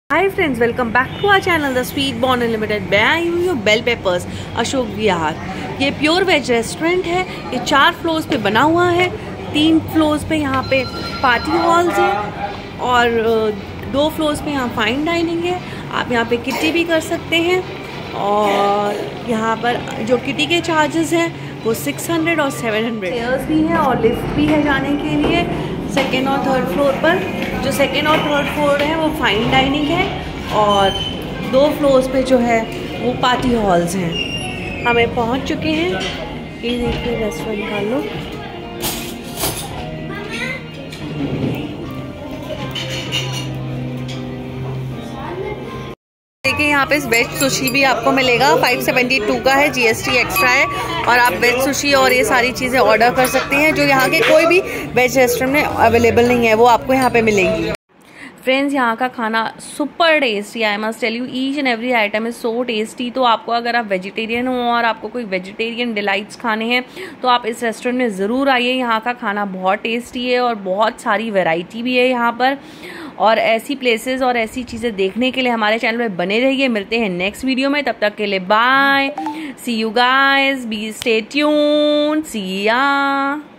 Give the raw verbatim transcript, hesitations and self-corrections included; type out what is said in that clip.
Hi friends, welcome back to our channel the sweet born unlimited. मैं आई हूँ your bell peppers Ashok Vihar. ये pure veg restaurant है। ये चार फ्लोर्स पे बना हुआ है। तीन फ्लोर्स पे यहाँ पे पार्टी हॉल्स हैं और दो फ्लोर्स पे यहाँ फाइन डाइनिंग है। आप यहाँ पे किटी भी कर सकते हैं और यहाँ पर जो किटी के चार्जेस हैं वो सिक्स हंड्रेड और सेवन हंड्रेड। स्टेयर्स भी है और लिफ्ट भी है जाने के लिए सेकेंड और थर्ड फ्लोर पर। जो सेकेंड और थर्ड फ्लोर है वो फाइन डाइनिंग है और दो फ्लोर्स पे जो है वो पार्टी हॉल्स हैं। हमें पहुंच चुके हैं। ये देखिए रेस्टोरेंट का लुक। देखिए यहाँ पे वेज सुशी भी आपको मिलेगा। फाइव सेवेंटी टू का है, जीएसटी एक्स्ट्रा है और आप वेज सुशी और ये सारी चीज़ें ऑर्डर कर सकते हैं जो यहाँ के कोई भी वेज रेस्टोरेंट में अवेलेबल नहीं है, वो आपको यहाँ पे मिलेंगी। फ्रेंड्स, यहाँ का खाना super tasty, I must tell you, each and every item is so tasty. तो आपको अगर आप वेजिटेरियन हो और आपको कोई वेजिटेरियन डिलाइट्स खाने हैं तो आप इस रेस्टोरेंट में ज़रूर आइए। यहाँ का खाना बहुत टेस्टी है और बहुत सारी वैरायटी भी है यहाँ पर। और ऐसी प्लेसेस और ऐसी चीज़ें देखने के लिए हमारे चैनल में बने रहिए। मिलते हैं नेक्स्ट वीडियो में, तब तक के लिए bye, see you guys, be stay tuned, see या।